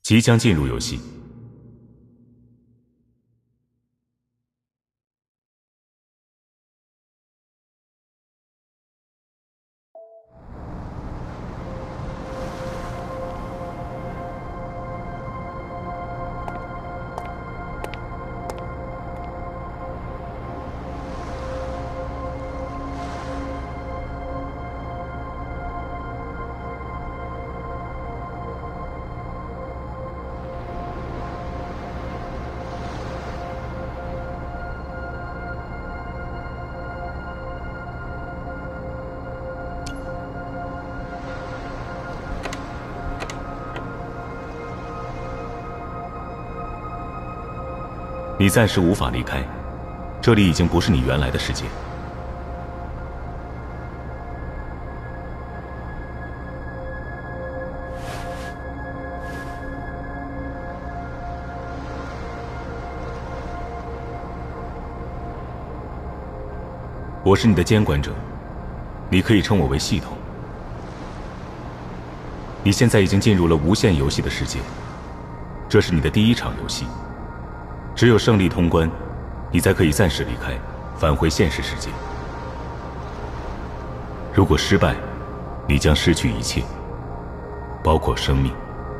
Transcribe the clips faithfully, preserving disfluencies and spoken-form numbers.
即将进入游戏。你暂时无法离开，这里已经不是你原来的世界。我是你的监管者，你可以称我为系统。你现在已经进入了无限游戏的世界，这是你的第一场游戏。只有胜利通关，你才可以暂时离开，返回现实世界。如果失败，你将失去一切，包括生命。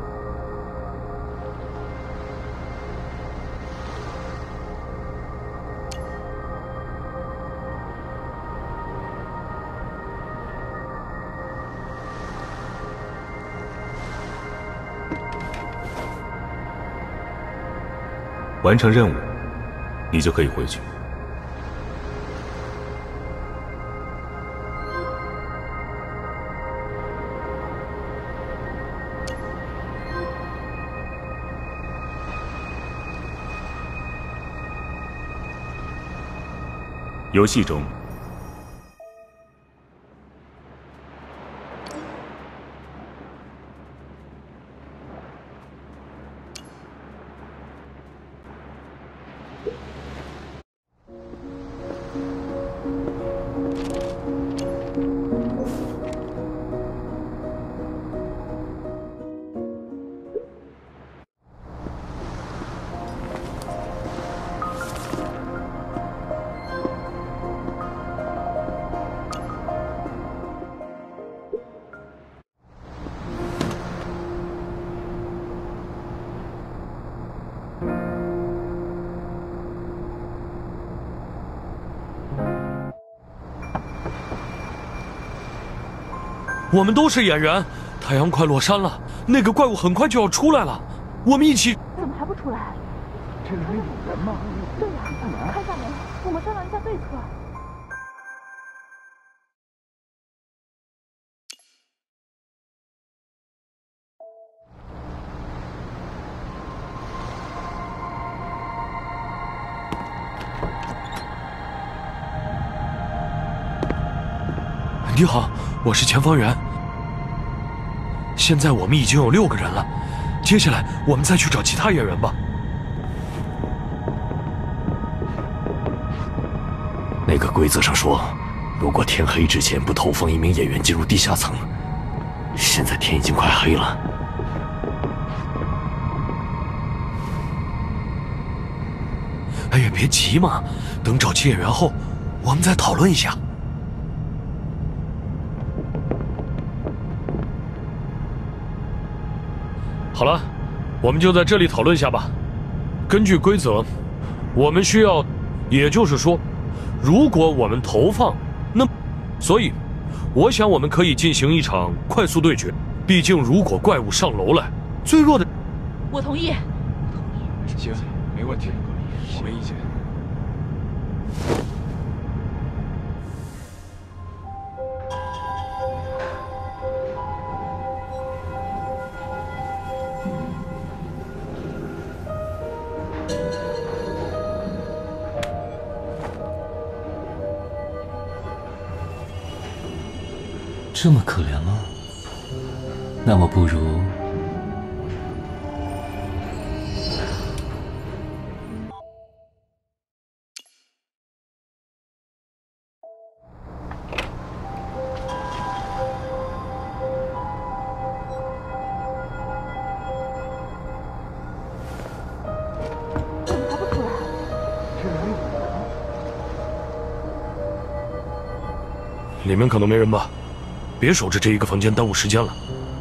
完成任务，你就可以回去。游戏中， 我们都是演员，太阳快落山了，那个怪物很快就要出来了，我们一起。 怎么还不出来？ 这里面有人吗？ 对呀、啊，看下面，我们商量一下对策。 你好，我是前方员。现在我们已经有六个人了，接下来我们再去找其他演员吧。 那个规则上说，如果天黑之前不投放一名演员进入地下层，现在天已经快黑了。 哎呀，别急嘛，等找齐演员后，我们再讨论一下。好了，我们就在这里讨论一下吧。根据规则，我们需要，也就是说，如果我们投放，那，所以，我想我们可以进行一场快速对决。毕竟，如果怪物上楼来，最弱的， 我同意。 行，没问题，我没意见。 这么可怜吗？那么不如…… 里面可能没人吧？别守着这一个房间耽误时间了。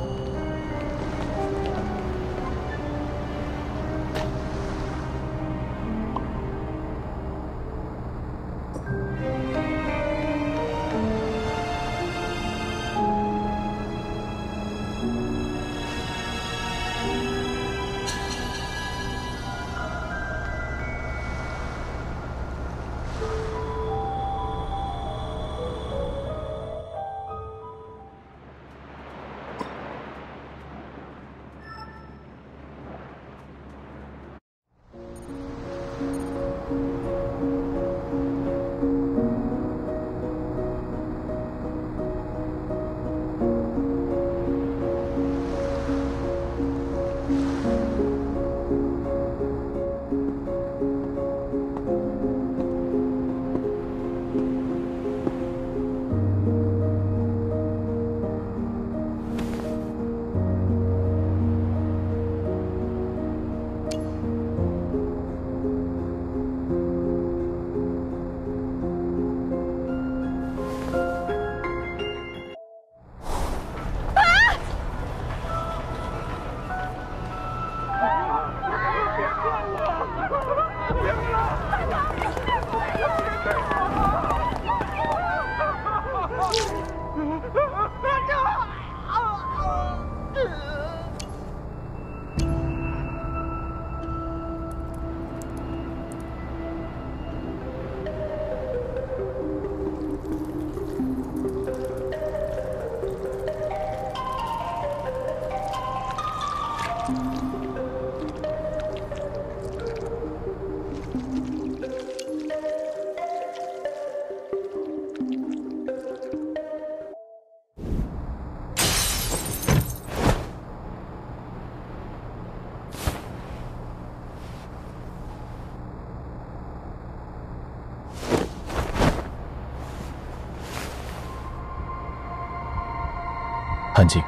安静。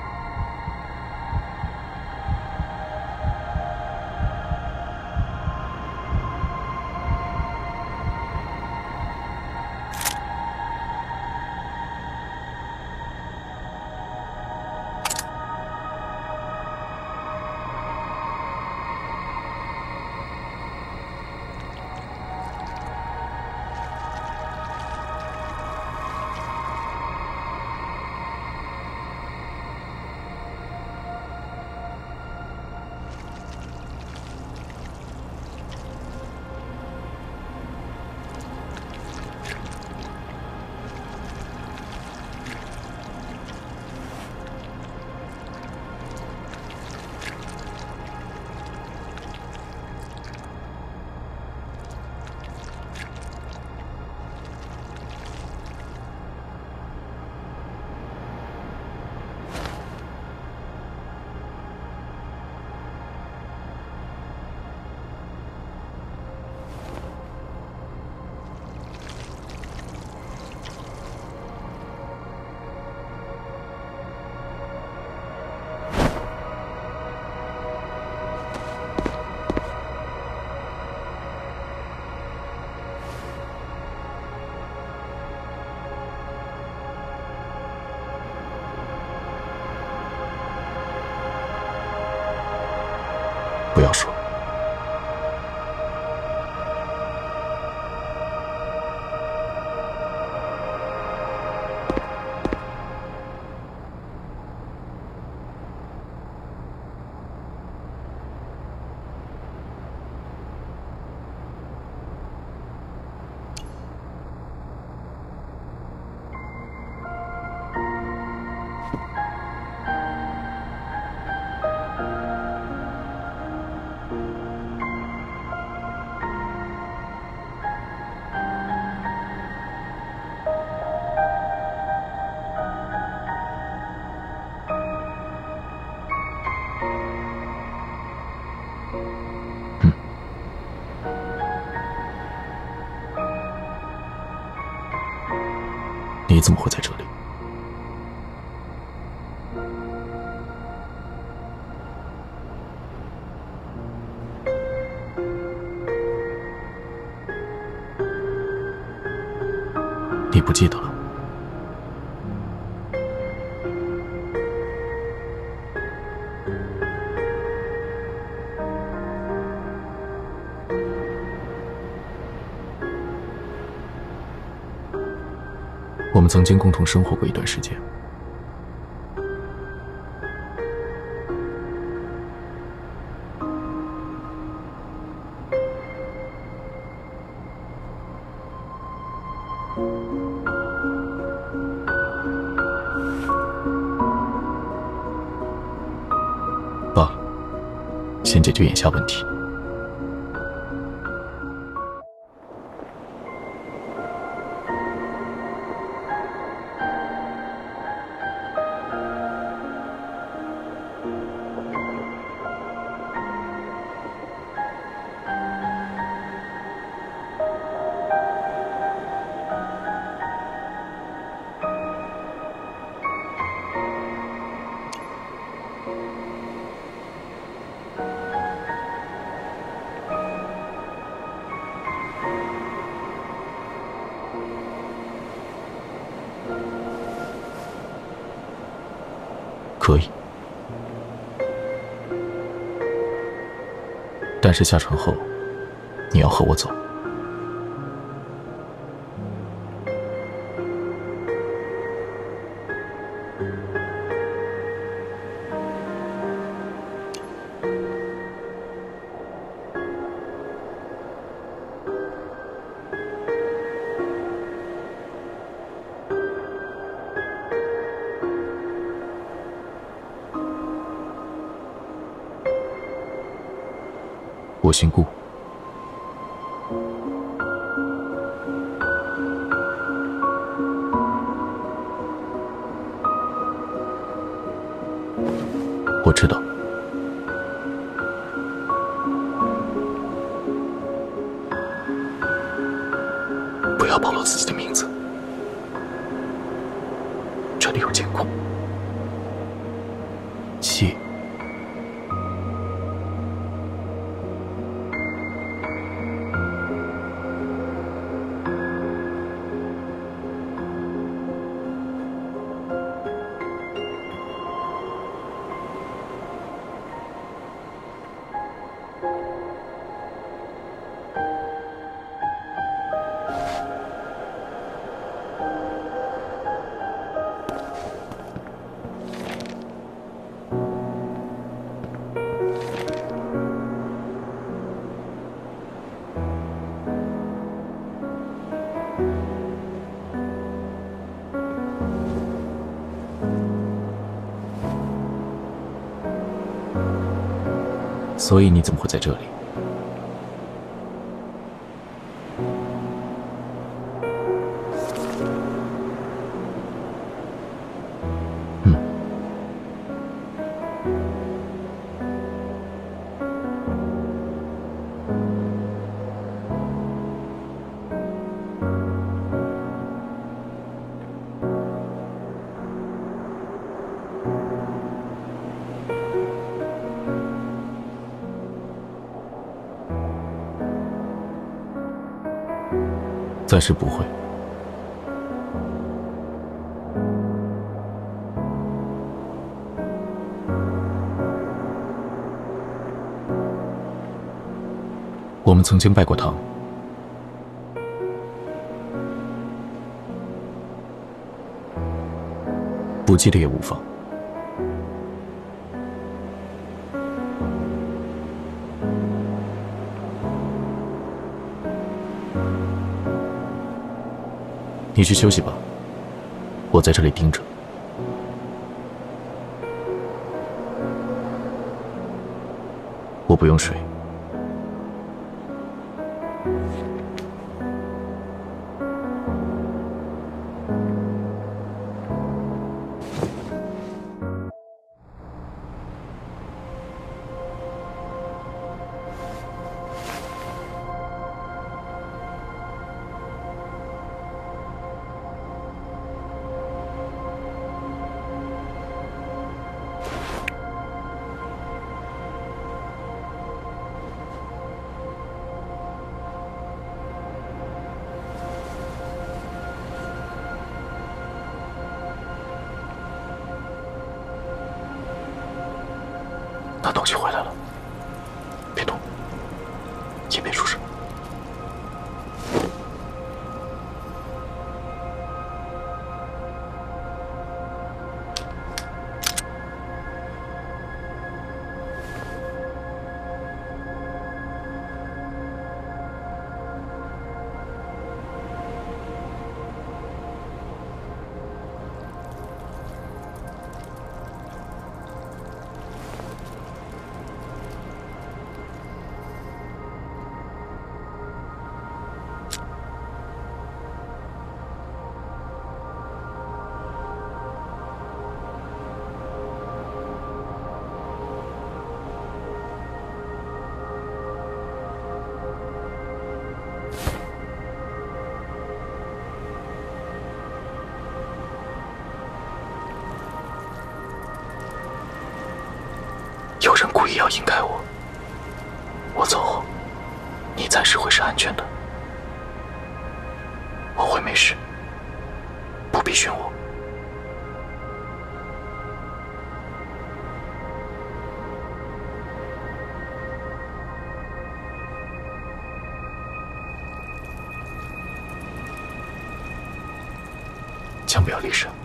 不要说。你怎么会在这里？你不记得了？ 我们曾经共同生活过一段时间。爸，先解决眼下问题。可以，但是下船后，你要和我走。我姓顾，我知道。不要暴露自己的名字，这里有监控。七。所以你怎么会在这里？嗯，暂时不会。我们曾经拜过堂，不记得也无妨。你去休息吧，我在这里盯着。我不用水。那东西回来了，别动，也别出声。 出声。 故意要引开我。我走后，你暂时会是安全的。我会没事，不必寻我。枪不要离身。